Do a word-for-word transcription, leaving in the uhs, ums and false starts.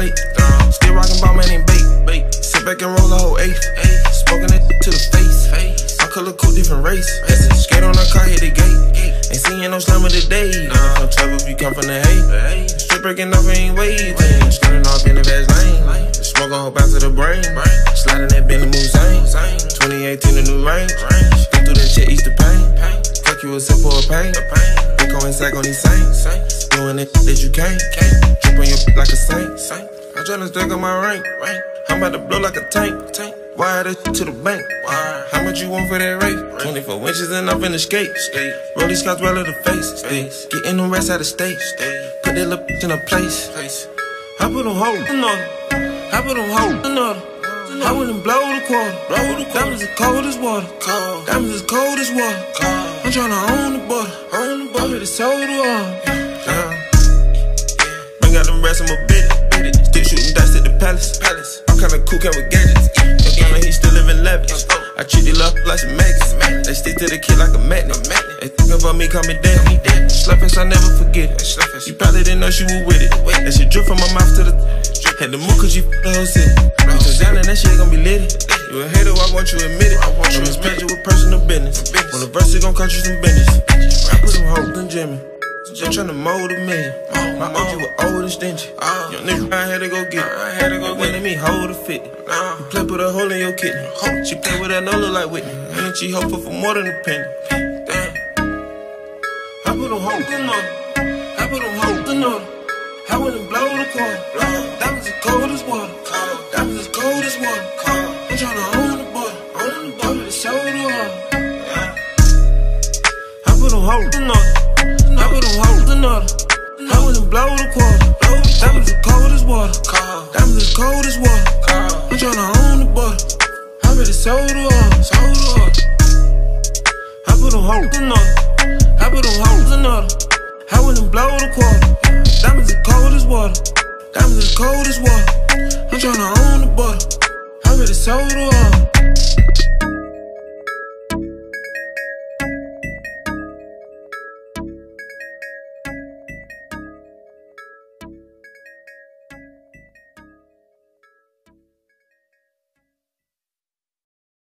late. Still rockin' ball, man, ain't bait. Sit back and roll a whole eighth. Smoking that to the face. My color cool, different race. Skate on the car, hit the gate. Ain't seeing no slammer today. Never come trouble if you come from the hay. Strip breaking off, ain't waiting. Skirting off in the fast lane. Smoke on whole bounce to the brain. Sliding that Bentley Moussain. twenty eighteen, the new range. Think through that shit, ease the pain. Fuck you a sip or a pain. Think on sack on these saints. Doing it that you can't. Drip on your like a saint. I'm tryna stack on my rank. I'm about to blow like a tank. Wire that to the bank. How much you want for that rate? twenty-four inches and I'm finna skate. Roll these scouts well of the face. Getting them rest out of state. Put that little bitch in a place. I put them hoes in order. I put them hoes in order. I wouldn't blow the quarter. Diamonds as cold as water. Diamonds as cold as water. I'm tryna own the border. I'm ready to sold the water. Bring out them rest, I'm a bit it. Still shooting dice at the palace. I'm kinda cool, can with gadgets. Your gunner, he still living lavish. I treat it love like some maggots. They stick to the kid like a magnet. They think about me, call me daddy. Sluffin', I never forget it. You probably didn't know she was with it. That shit drip from my mouth to the. Had to move cause you f*** the whole city. Because down and that shit gon' be litty. You a hater, I want you admit it. I'm respect you with personal business. When the verse is gon' cost you some business. I put them hoes in Jimmy. Just tryna mold a million. My O G was old and stingy. Young nigga, I had to go get it. I had to go get it. Let me hold a fifty. You play put a hole in your kidney. She play with that no look like Whitney. And then she hopeful for more than a penny. Damn. I put them hoes in order. I put them hoes in order. I wouldn't blow the quarter. Diamonds as cold as water. Diamonds as cold as water. I'm tryna own the border. Own the border to show the water. I put them hoes in order. I put them hoes in order. I wouldn't blow the quarter. Diamonds as cold as water. Diamonds as cold as water. I'm tryna own the border. I'm ready to sold the water. I put them hoes in order. I put them hoes in order. I wouldn't blow the quarter. Diamonds as cold as water. Diamonds as cold as water. I'm tryna own the border. I'm ready to sold the water.